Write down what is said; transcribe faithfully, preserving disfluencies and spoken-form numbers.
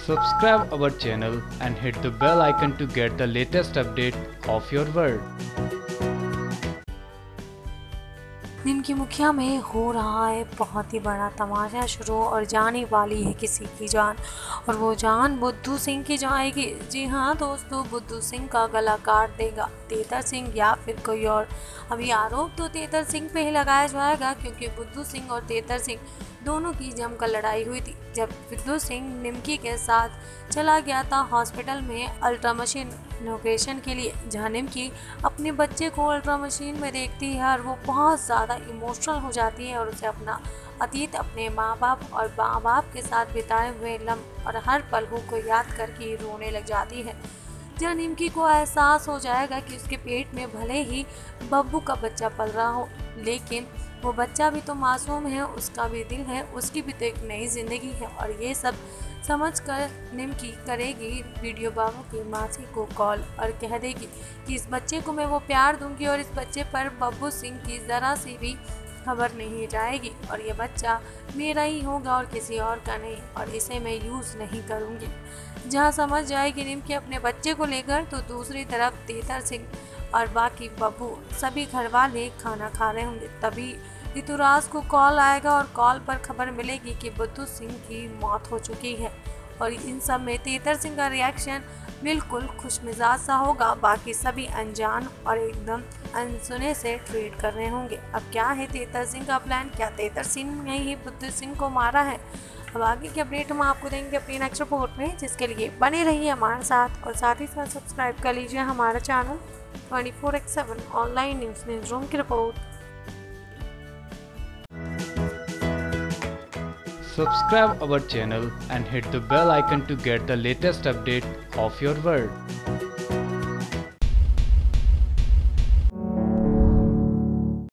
Subscribe our channel and hit the bell icon to get the latest update of your world. निमकी मुखिया में हो रहा है बहुत ही बड़ा तमाशा शुरू और जाने वाली है किसी की जान, और वो जान बुद्धू सिंह की जाएगी। जी हाँ दोस्तों, बुद्धू सिंह का गला काट देगा तेतर सिंह या फिर कोई और। अभी आरोप तो तेतर सिंह पे ही लगाया जाएगा, क्योंकि बुद्धू सिंह और तेतर सिंह दोनों की जमकर लड़ाई हुई थी जब बुद्धू सिंह निमकी के साथ चला गया था हॉस्पिटल में अल्ट्रा मशीन इनोग्रेशन के लिए, जहाँ निमकी अपने बच्चे को अल्ट्रा मशीन में देखती है और वो बहुत ज़्यादा इमोशनल हो जाती है और उसे अपना अतीत, अपने माँ बाप और माँ बाप के साथ बिताए हुए लम्हे और हर पल को याद करके रोने लग जाती है। जब निमकी को एहसास हो जाएगा कि उसके पेट में भले ही बब्बू का बच्चा पल रहा हो, लेकिन वो बच्चा भी तो मासूम है, उसका भी दिल है, उसकी भी तो एक नई ज़िंदगी है। और ये सब समझकर निमकी करेगी वीडियो बाबू की मासी को कॉल और कह देगी कि इस बच्चे को मैं वो प्यार दूंगी और इस बच्चे पर बब्बू सिंह की ज़रा सी भी खबर नहीं जाएगी, और ये बच्चा मेरा ही होगा और किसी और का नहीं, और इसे मैं यूज़ नहीं करूँगी। जहाँ समझ जाएगी निमकी अपने बच्चे को लेकर, तो दूसरी तरफ तेतर सिंह और बाकी बब्बू सभी घर वाले खाना खा रहे होंगे। तभी ऋतुराज को कॉल आएगा और कॉल पर खबर मिलेगी कि बुद्धू सिंह की मौत हो चुकी है, और इन सब में तेतर सिंह का रिएक्शन बिल्कुल खुशमिजाज सा होगा। बाकी सभी अनजान और एकदम अनसुने से ट्रीट कर रहे होंगे। अब क्या है तेतर सिंह का प्लान? क्या तेतर सिंह ने ही बुद्धू सिंह को मारा है? अब आगे की अपडेट हम आपको देंगे अपनी नेक्स्ट रिपोर्ट में, जिसके लिए बने रहिए हमारे साथ और साथ ही साथ सब्सक्राइब कर लीजिए हमारा channel twenty four X seven online news news room की report. Subscribe our channel and hit the bell icon to get the latest update of your world.